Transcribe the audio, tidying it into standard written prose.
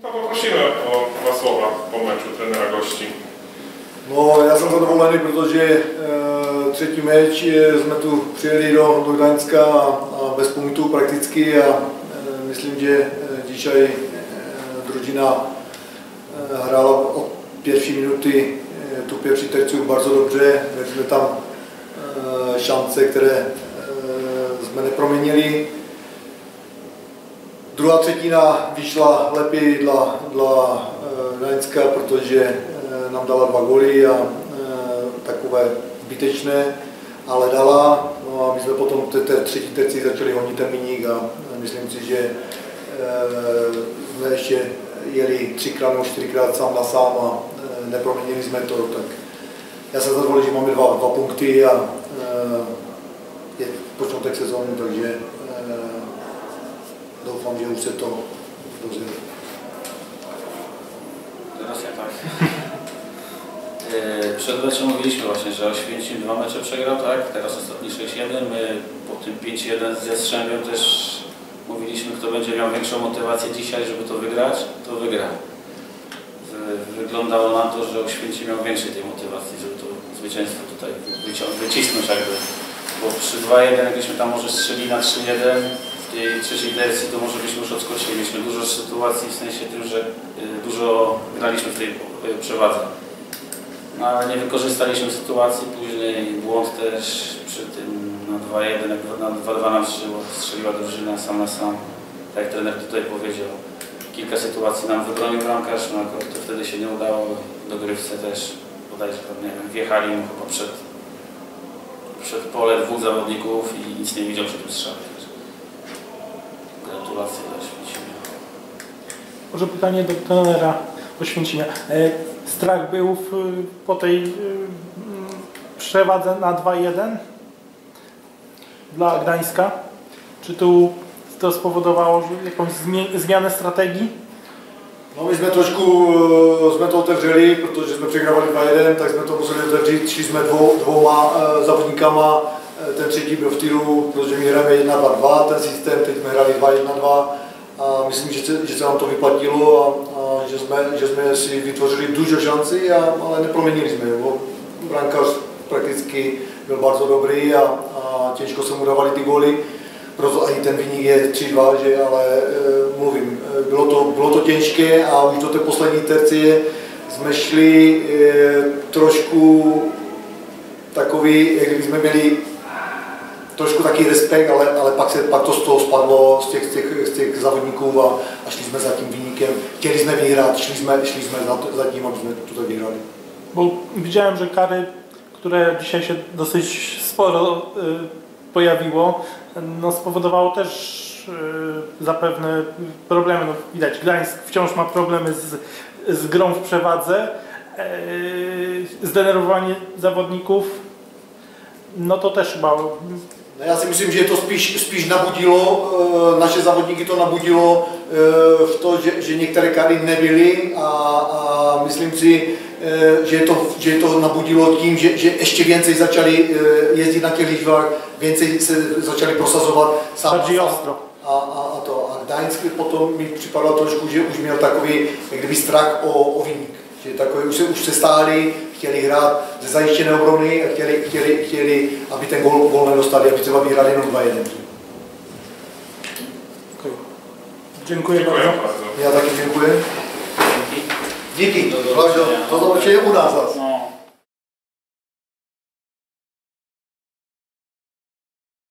To poprosimy o 2 słowa po meczu trenera gości. No, já jsem zadovolený, protože třetí meč jsme tu přijeli do Gdaňska a bez punktů prakticky a myslím, že dzisiaj družina hrála od pierwszej minuty tu pierwší terciu bardzo dobře, měli jsme tam šance, které jsme neproměnili. Druhá třetina vyšla lepší dla Gdaňska, protože nám dala 2 góly a takové zbytečné, ale dala. No a my jsme potom v té třetí terci začali honit ten viník a myslím si, že jsme ještě jeli 3krát nebo 4krát sám na sám a neproměnili jsme to. Tak já jsem zadovolený, že máme 2 punkty a je počátek sezóny, takže doufám, že už se to dozvědí. Teraz ja tak. Przed meczem mówiliśmy właśnie, że Oświęcim 2 mecze przegrał, tak? Teraz ostatni 6-1. My po tym 5-1 ze Strzemią też mówiliśmy, kto będzie miał większą motywację dzisiaj, żeby to wygrać, to wygra. Wyglądało na to, że Oświęcim miał więcej tej motywacji, żeby to zwycięstwo tutaj wycisnąć jakby. Bo przy 2-1, jakbyśmy tam może strzeli na 3-1 w tej trzeciej tercji, to może byśmy już odskoczyli. Mieliśmy dużo sytuacji w sensie tym, że dużo graliśmy w tej przewadze. No, ale nie wykorzystaliśmy sytuacji, później błąd też przy tym na 2-1, jak na 2-2 nam strzeliła drużyna sam na sam. Tak jak trener tutaj powiedział, kilka sytuacji nam wybronił bramkarz, no akurat to wtedy się nie udało. Do grywce też bodajże tam, nie wiem, wjechali mu chyba przed pole 2 zawodników i nic nie widział przy tym strzale. Gratulacje dla Oświęcimia. Może pytanie do trenera Oświęcimia. Strach był po tej przewadze na 2-1 dla Gdańska? Czy tu to spowodowało jakąś zmianę strategii? No my jsme to otevřeli, protože jsme přehrávali 2-1, tak jsme to museli otevřít, šli jsme dvouma závodníkama, ten třetí byl v týlu, protože my hrajeme 1-2-2, ten systém, teď jsme hráli 2-1-2 a myslím, že se nám to vyplatilo a že jsme si vytvořili dużo šancí, ale neproměnili jsme. Brankář prakticky byl bardzo dobrý a těžko se mu dávali ty góly. Proto i ten viník je 3-2, že, ale mluvím, bylo to těžké a už do té poslední tercie jsme šli trošku takový, jak kdyby jsme měli trošku taký respekt, ale pak to z toho spadlo z těch závodníků a šli jsme za tím viníkem. Chtěli jsme vyhrát, šli jsme za tím, aby jsme tutaj vyhrali. Bo widziałem, że kary, które dzisiaj się dosyć sporo pojawiło, no spowodowało też zapewne problemy. No, widać, Gdańsk wciąż ma problemy z grą w przewadze, zdenerwowanie zawodników, no to też chyba... No já si myslím, že to spíš nabudilo, naše závodníky to nabudilo v to, že některé kary nebyly a myslím si, že to nabudilo tím, že ještě więcej začali jezdit na těch lyžvách, więcej se začali prosazovat sám. A Gdaňsk potom mi připadalo trošku, že už měl takový jak kdyby strach o viník. Že takový, už se stáli, chtěli hrát ze zajištěné obrany a chtěli, aby ten gól nedostali, aby třeba vyhrali jenom 2-1. Dziękuję bardzo. Já taky děkuji. Díky. Do zobačení u nás.